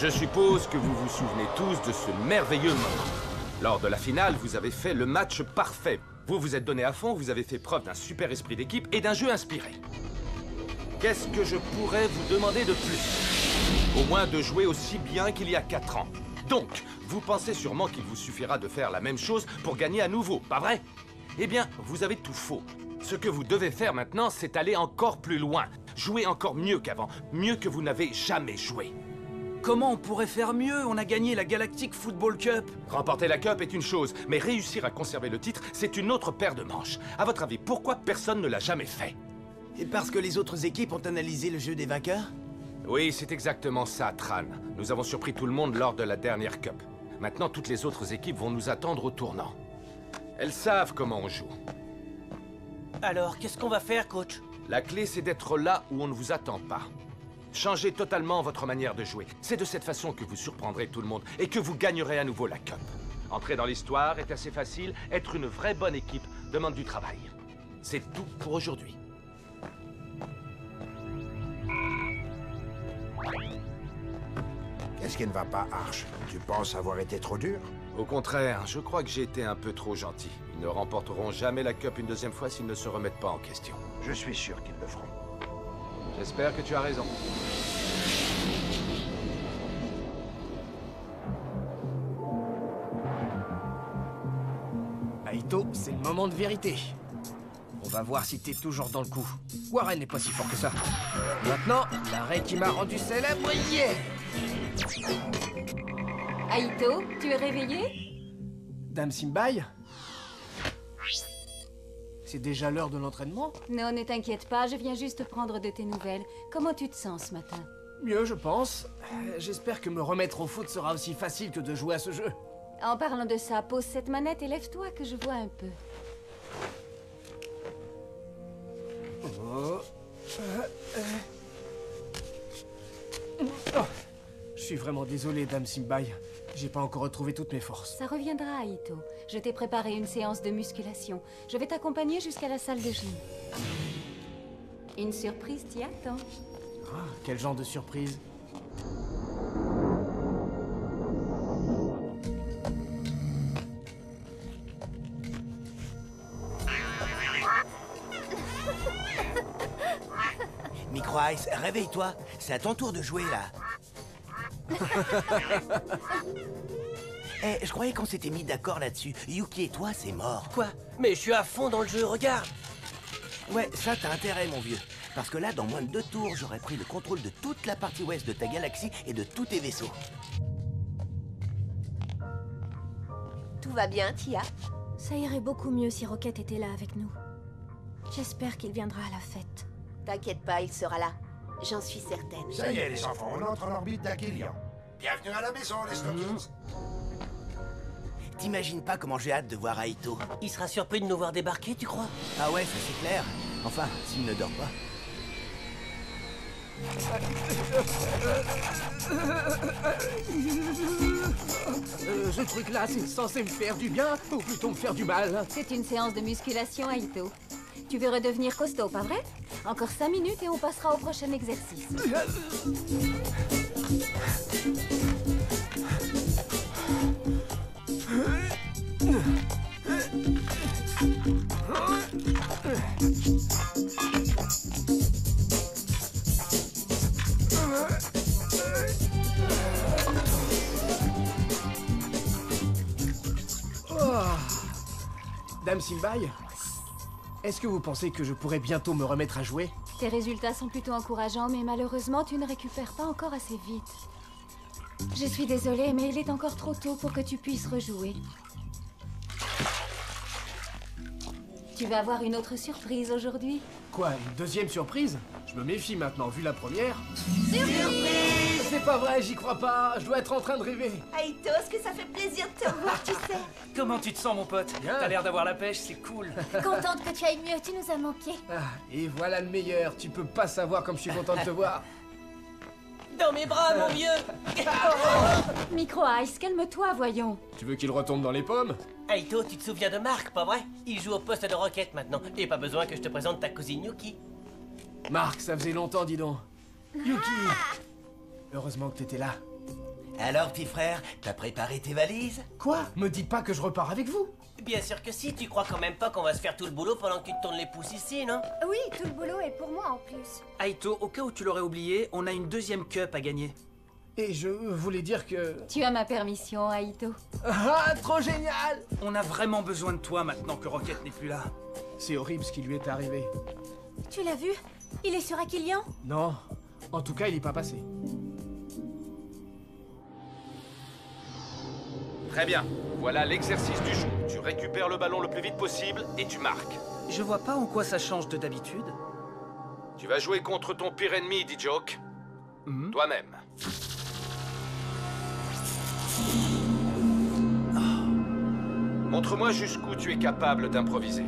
Je suppose que vous vous souvenez tous de ce merveilleux moment. Lors de la finale, vous avez fait le match parfait. Vous vous êtes donné à fond, vous avez fait preuve d'un super esprit d'équipe et d'un jeu inspiré. Qu'est-ce que je pourrais vous demander de plus? Au moins de jouer aussi bien qu'il y a 4 ans. Donc, vous pensez sûrement qu'il vous suffira de faire la même chose pour gagner à nouveau, pas vrai? Eh bien, vous avez tout faux. Ce que vous devez faire maintenant, c'est aller encore plus loin. Jouer encore mieux qu'avant, mieux que vous n'avez jamais joué. Comment on pourrait faire mieux? On a gagné la Galactic Football Cup. Remporter la Cup est une chose, mais réussir à conserver le titre, c'est une autre paire de manches. À votre avis, pourquoi personne ne l'a jamais fait? Et parce que les autres équipes ont analysé le jeu des vainqueurs? Oui, c'est exactement ça, Tran. Nous avons surpris tout le monde lors de la dernière Cup. Maintenant, toutes les autres équipes vont nous attendre au tournant. Elles savent comment on joue. Alors, qu'est-ce qu'on va faire, coach? La clé, c'est d'être là où on ne vous attend pas. Changez totalement votre manière de jouer. C'est de cette façon que vous surprendrez tout le monde et que vous gagnerez à nouveau la Cup. Entrer dans l'histoire est assez facile. Être une vraie bonne équipe demande du travail. C'est tout pour aujourd'hui. Qu'est-ce qui ne va pas, Arch? Tu penses avoir été trop dur? Au contraire, je crois que j'ai été un peu trop gentil. Ils ne remporteront jamais la Cup une deuxième fois s'ils ne se remettent pas en question. Je suis sûr qu'ils le feront. J'espère que tu as raison. Aito, c'est le moment de vérité. On va voir si t'es toujours dans le coup. Warren n'est pas si fort que ça. Maintenant, l'arrêt qui m'a rendu célèbre hier. Aito, tu es réveillé? Dame Simbai? C'est déjà l'heure de l'entraînement? Non, ne t'inquiète pas, je viens juste prendre de tes nouvelles. Comment tu te sens ce matin? Mieux, je pense. J'espère que me remettre au foot sera aussi facile que de jouer à ce jeu. En parlant de ça, pose cette manette et lève-toi que je vois un peu. Oh. Je suis vraiment désolé, Dame Simbai. J'ai pas encore retrouvé toutes mes forces. Ça reviendra, Aito. Je t'ai préparé une séance de musculation. Je vais t'accompagner jusqu'à la salle de gym. Une surprise t'y attend. Ah, quel genre de surprise? Micro Ice, réveille-toi. C'est à ton tour de jouer, là. Eh, je croyais qu'on s'était mis d'accord là-dessus. Yuki et toi, c'est mort. Quoi? Mais je suis à fond dans le jeu, regarde! Ouais, ça t'as intérêt, mon vieux. Parce que là, dans moins de 2 tours, j'aurais pris le contrôle de toute la partie ouest de ta galaxie et de tous tes vaisseaux. Tout va bien, Tia? Ça irait beaucoup mieux si Rocket était là avec nous. J'espère qu'il viendra à la fête. T'inquiète pas, il sera là. J'en suis certaine. Ça y est, les enfants, on entre en orbite d'Akelian. Bienvenue à la maison, les Stockings. T'imagines pas comment j'ai hâte de voir Aito. Il sera surpris de nous voir débarquer, tu crois? Ah ouais, ça c'est clair. Enfin, s'il ne dort pas. Ce truc-là, c'est censé me faire du bien ou plutôt me faire du mal? C'est une séance de musculation, Aito. Tu veux redevenir costaud, pas vrai? Encore 5 minutes et on passera au prochain exercice. Dame Simbai, est-ce que vous pensez que je pourrais bientôt me remettre à jouer? Tes résultats sont plutôt encourageants, mais malheureusement, tu ne récupères pas encore assez vite. Je suis désolée, mais il est encore trop tôt pour que tu puisses rejouer. Tu vas avoir une autre surprise aujourd'hui. Quoi, une deuxième surprise? Je me méfie maintenant, vu la première. Surprise! C'est pas vrai, j'y crois pas. Je dois être en train de rêver. Aito, est-ce que ça fait plaisir de te revoir, tu sais? Comment tu te sens, mon pote? Bien. T'as l'air d'avoir la pêche, c'est cool. Contente que tu ailles mieux, tu nous as manqué. Ah, et voilà le meilleur. Tu peux pas savoir comme je suis content de te voir. Dans mes bras, mon vieux! Micro Ice, calme-toi, voyons. Tu veux qu'il retombe dans les pommes? Aito, tu te souviens de Marc, pas vrai? Il joue au poste de Rocket maintenant. Et pas besoin que je te présente ta cousine Yuki. Marc, ça faisait longtemps, dis donc. Yuki! Heureusement que t'étais là. Alors, petit frère, t'as préparé tes valises? Quoi? Me dites pas que je repars avec vous. Bien sûr que si, tu crois quand même pas qu'on va se faire tout le boulot pendant que tu te tournes les pouces ici, non? Oui, tout le boulot est pour moi en plus. Aito, au cas où tu l'aurais oublié, on a une deuxième cup à gagner. Et je voulais dire que... Tu as ma permission, Aito. Ah, trop génial! On a vraiment besoin de toi maintenant que Rocket n'est plus là. C'est horrible ce qui lui est arrivé. Tu l'as vu? Il est sur Aquilian? Non, en tout cas, il est pas passé. Très bien. Voilà l'exercice du jour. Tu récupères le ballon le plus vite possible et tu marques. Je vois pas en quoi ça change de d'habitude. Tu vas jouer contre ton pire ennemi, D-Joke. Toi-même. Montre-moi jusqu'où tu es capable d'improviser.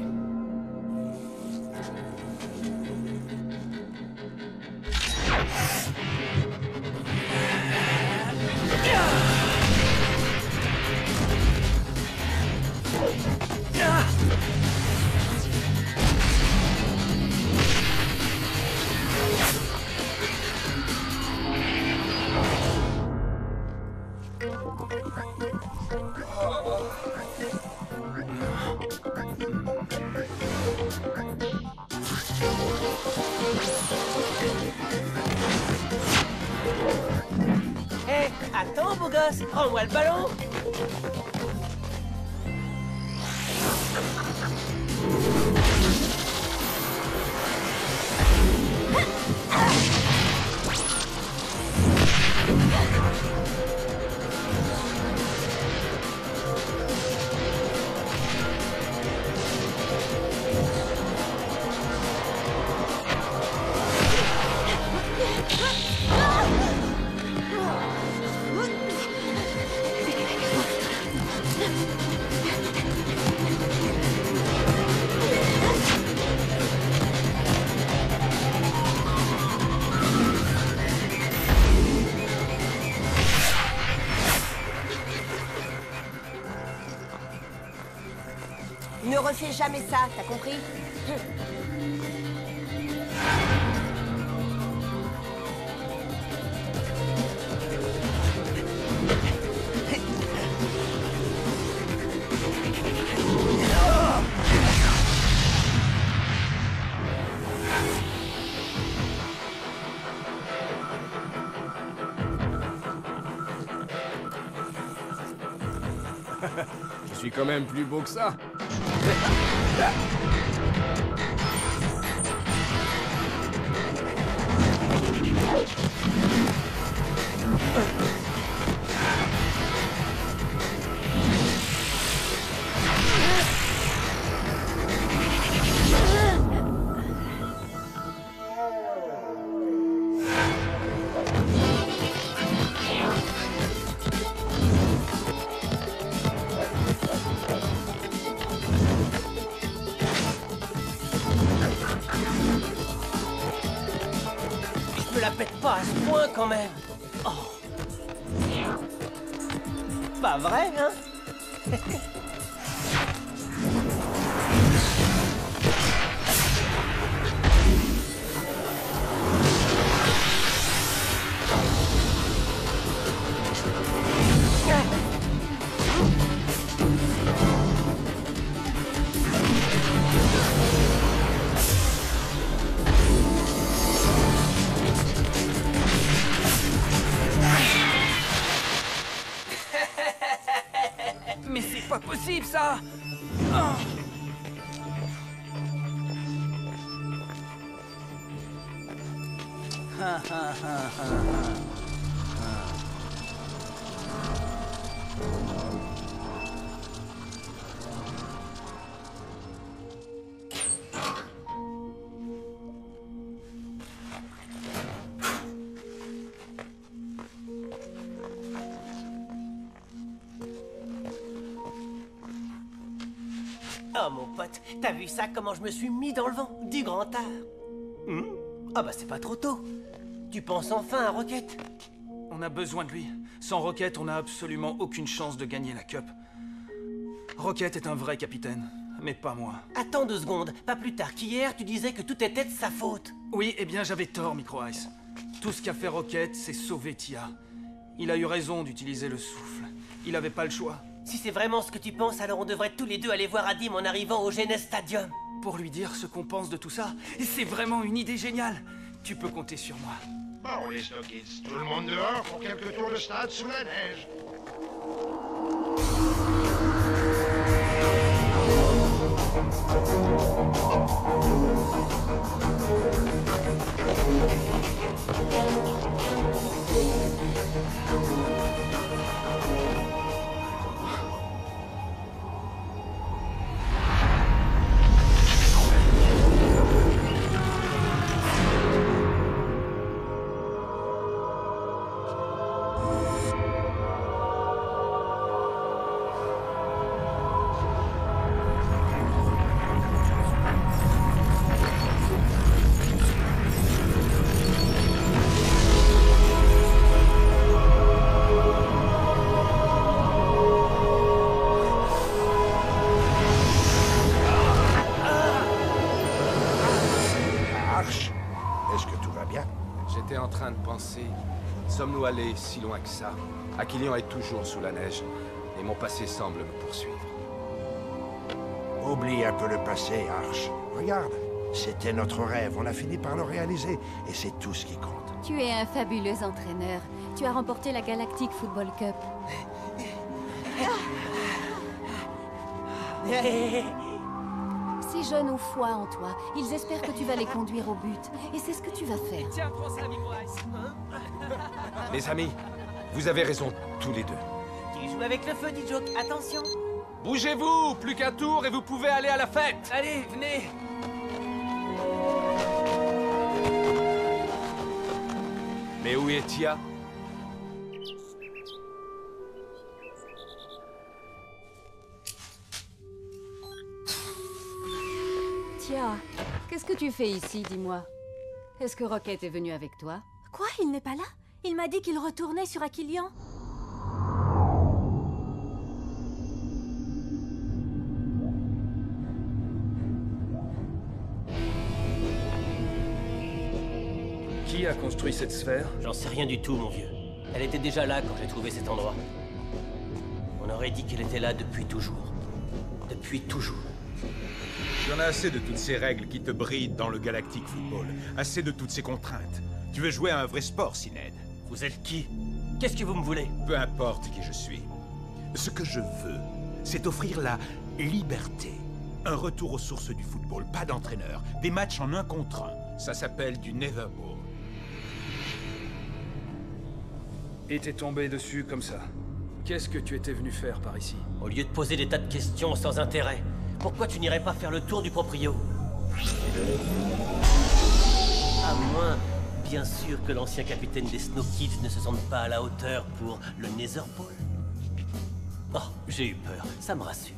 Hé, attends, beau gosse, rends-moi le ballon. Ne refais jamais ça, t'as compris? Je suis quand même plus beau que ça. Je me la pète pas à ce point quand même. Oh. Pas vrai, hein? Mais c'est pas possible, ça! Oh mon pote, t'as vu ça, comment je me suis mis dans le vent, du grand art. Ah bah c'est pas trop tôt. Tu penses enfin à Rocket? On a besoin de lui. Sans Rocket, on n'a absolument aucune chance de gagner la Cup. Rocket est un vrai capitaine, mais pas moi. Attends 2 secondes, pas plus tard qu'hier, tu disais que tout était de sa faute. Oui, eh bien j'avais tort, Micro Ice. Tout ce qu'a fait Rocket, c'est sauver Tia. Il a eu raison d'utiliser le souffle. Il avait pas le choix. Si c'est vraiment ce que tu penses, alors on devrait tous les deux aller voir Adim en arrivant au Genes Stadium. Pour lui dire ce qu'on pense de tout ça, c'est vraiment une idée géniale. Tu peux compter sur moi. Bon, les Snow Kids, tout le monde dehors pour quelques tours de stade sous la neige. J'étais en train de penser, sommes-nous allés si loin que ça? Aquilion est toujours sous la neige, et mon passé semble me poursuivre. Oublie un peu le passé, Arch. Regarde, c'était notre rêve, on a fini par le réaliser, et c'est tout ce qui compte. Tu es un fabuleux entraîneur. Tu as remporté la Galactic Football Cup. Ces jeunes ont foi en toi. Ils espèrent que tu vas les conduire au but. Et c'est ce que tu vas faire. Tiens, prends ça, Bryce. Les amis, vous avez raison, tous les deux. Tu joues avec le feu, dit Joke. Attention. Bougez-vous, plus qu'un tour et vous pouvez aller à la fête. Allez, venez. Mais où est Tia? Tia, qu'est-ce que tu fais ici, dis-moi? Est-ce que Rocket est venu avec toi? Quoi? Il n'est pas là? Il m'a dit qu'il retournait sur Aquilion. Qui a construit cette sphère? J'en sais rien du tout, mon vieux. Elle était déjà là quand j'ai trouvé cet endroit. On aurait dit qu'elle était là depuis toujours. Depuis toujours. J'en ai assez de toutes ces règles qui te brident dans le Galactic Football. Assez de toutes ces contraintes. Tu veux jouer à un vrai sport, Sinead. Vous êtes qui? Qu'est-ce que vous me voulez? Peu importe qui je suis. Ce que je veux, c'est offrir la liberté. Un retour aux sources du football, pas d'entraîneur. Des matchs en 1 contre 1. Ça s'appelle du Netherball. Et t'es tombé dessus comme ça. Qu'est-ce que tu étais venu faire par ici? Au lieu de poser des tas de questions sans intérêt, pourquoi tu n'irais pas faire le tour du proprio? À moins, bien sûr, que l'ancien capitaine des Snow Kids ne se sente pas à la hauteur pour le Netherball. Oh, j'ai eu peur, ça me rassure.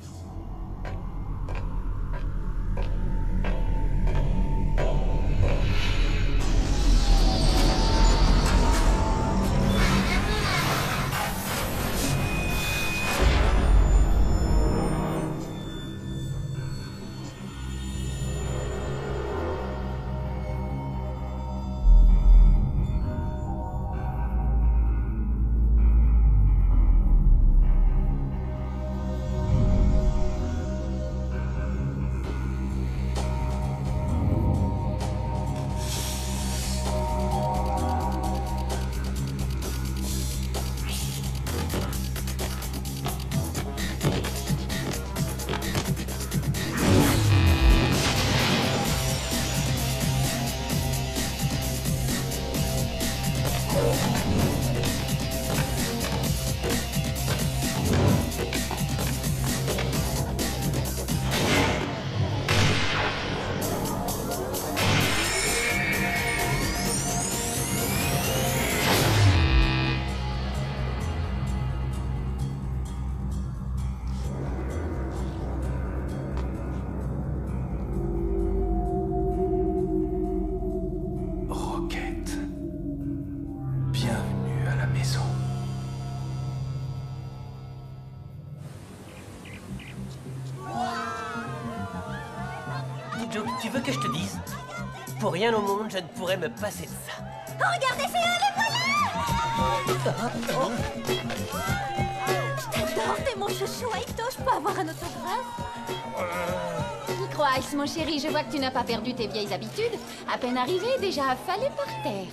Tu veux que je te dise? Pour rien au monde, je ne pourrais me passer de ça. Oh, regardez, c'est eux, les voilà! J'adore, t'es mon chouchou, Aito, je peux avoir un autographe? Micro Ice, mon chéri, je vois que tu n'as pas perdu tes vieilles habitudes. À peine arrivé, déjà affalé par terre.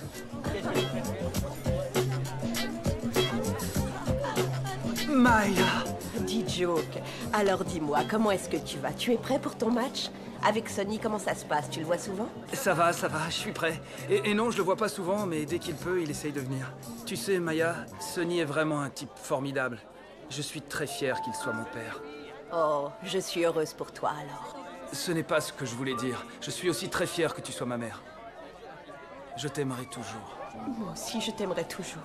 Maya! Dis Joke, alors dis-moi, comment est-ce que tu vas? Tu es prêt pour ton match? Avec Sonny, comment ça se passe? Tu le vois souvent? Ça va, je suis prêt. Et non, je le vois pas souvent, mais dès qu'il peut, il essaye de venir. Tu sais, Maya, Sonny est vraiment un type formidable. Je suis très fier qu'il soit mon père. Oh, je suis heureuse pour toi alors. Ce n'est pas ce que je voulais dire. Je suis aussi très fier que tu sois ma mère. Je t'aimerai toujours. Moi aussi, je t'aimerai toujours.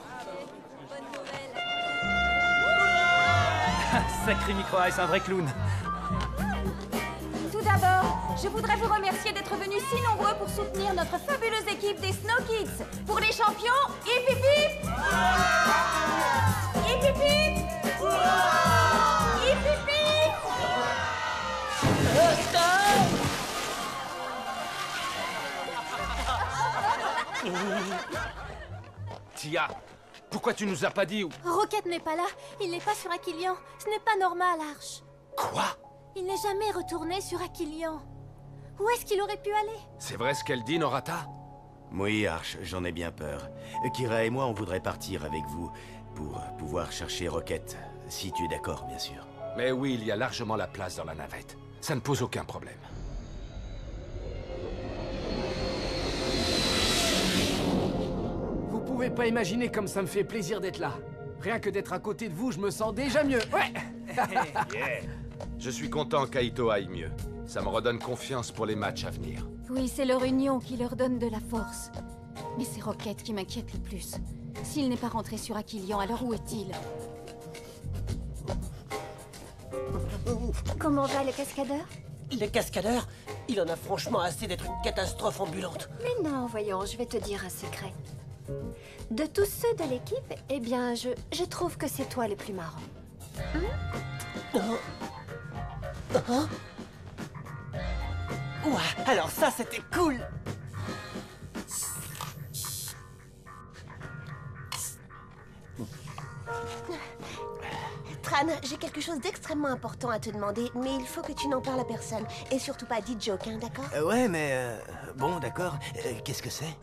Sacré Micro Ice, un vrai clown. Tout d'abord, je voudrais vous remercier d'être venus si nombreux pour soutenir notre fabuleuse équipe des Snow Kids. Pour les champions, hip hip hip! Hip hip hip! Hip hip hip! Tia, pourquoi tu nous as pas dit où... Rocket n'est pas là. Il n'est pas sur Aquilion. Ce n'est pas normal, Arch. Quoi? Il n'est jamais retourné sur Aquilion. Où est-ce qu'il aurait pu aller? C'est vrai ce qu'elle dit, Norata? Oui, Arch, j'en ai bien peur. Kira et moi, on voudrait partir avec vous pour pouvoir chercher Rocket. Si tu es d'accord, bien sûr. Mais oui, il y a largement la place dans la navette. Ça ne pose aucun problème. Vous pouvez pas imaginer comme ça me fait plaisir d'être là. Rien que d'être à côté de vous, je me sens déjà mieux. Ouais. Yeah. Je suis content qu'Aito aille mieux. Ça me redonne confiance pour les matchs à venir. Oui, c'est leur union qui leur donne de la force. Mais c'est Rocket qui m'inquiète le plus. S'il n'est pas rentré sur Aquilion, alors où est-il? Comment va le cascadeur? Le cascadeur, il en a franchement assez d'être une catastrophe ambulante. Mais non, voyons, je vais te dire un secret. De tous ceux de l'équipe, eh bien, je trouve que c'est toi le plus marrant. Ouais, alors ça, c'était cool. Tran, j'ai quelque chose d'extrêmement important à te demander, mais il faut que tu n'en parles à personne. Et surtout pas à Joke, hein, d'accord? Ouais, mais... bon, d'accord. Qu'est-ce que c'est?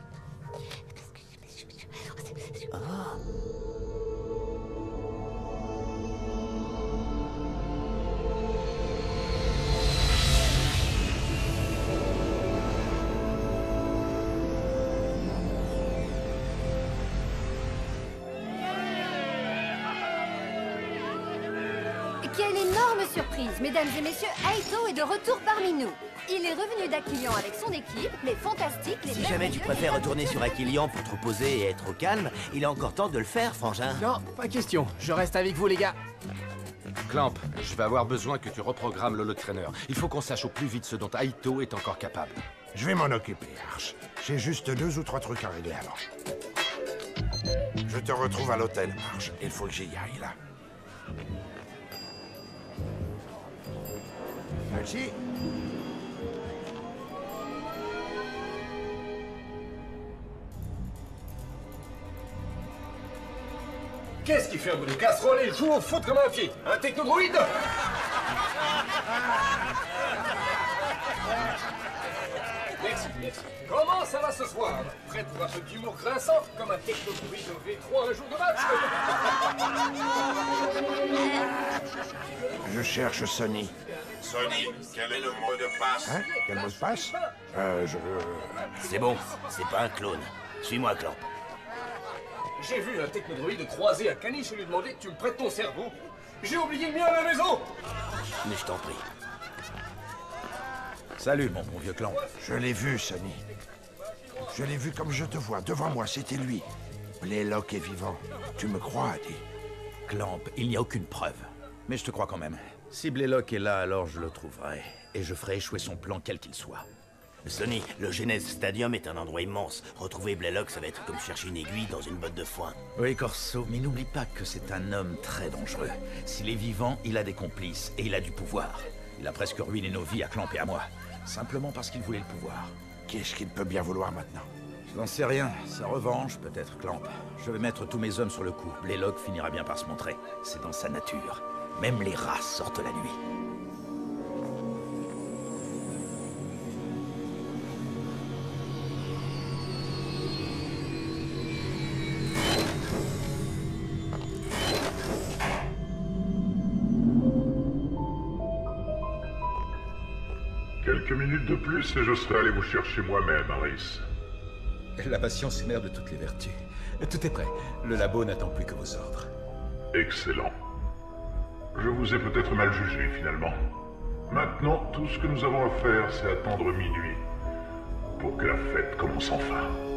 Quelle énorme surprise, mesdames et messieurs, Aito est de retour parmi nous. Il est revenu d'Aquilion avec son équipe, les fantastiques, les... Si jamais tu préfères retourner sur Aquilion pour te reposer et être au calme, il est encore temps de le faire, frangin. Non, pas question. Je reste avec vous, les gars. Clamp, je vais avoir besoin que tu reprogrammes l'holotrainer. Il faut qu'on sache au plus vite ce dont Aito est encore capable. Je vais m'en occuper, Arch. J'ai juste 2 ou 3 trucs à régler avant. Je te retrouve à l'hôtel, Arch. Il faut que j'y aille, là. Merci. Qu'est-ce qu'il fait au bout des casseroles et joue au foot comme un pied? Un technodroïde? Merci, merci. Comment ça va ce soir? Prêt pour un peu d'humour grinçant comme un technodroïde V3 un jour de match? Je cherche Sonny. Sonny, quel est le mot de passe? Hein? Quel mot de passe? C'est bon, c'est pas un clone. Suis-moi, Clamp. J'ai vu un technodroïde croiser un caniche et lui demander tu me prêtes ton cerveau? J'ai oublié le mien à la maison! Mais je t'en prie. Salut, mon bon vieux Clamp. Je l'ai vu, Sonny. Je l'ai vu comme je te vois. Devant moi, c'était lui. Blaylock est vivant. Tu me crois, Adi? Clamp, il n'y a aucune preuve. Mais je te crois quand même. Si Blaylock est là, alors je le trouverai. Et je ferai échouer son plan, quel qu'il soit. Sonny, le Genèse Stadium est un endroit immense. Retrouver Blaylock, ça va être comme chercher une aiguille dans une botte de foin. Oui, Corso, mais n'oublie pas que c'est un homme très dangereux. S'il est vivant, il a des complices et il a du pouvoir. Il a presque ruiné nos vies à Clamp et à moi. Simplement parce qu'il voulait le pouvoir. Qu'est-ce qu'il peut bien vouloir maintenant? J'en sais rien. Sa revanche, peut-être, Clamp. Je vais mettre tous mes hommes sur le coup. Blaylock finira bien par se montrer. C'est dans sa nature. Même les rats sortent la nuit. Quelques minutes de plus et je serai allé vous chercher moi-même, Harris. La patience est mère de toutes les vertus. Tout est prêt. Le labo n'attend plus que vos ordres. Excellent. Je vous ai peut-être mal jugé, finalement. Maintenant, tout ce que nous avons à faire, c'est attendre minuit pour que la fête commence enfin.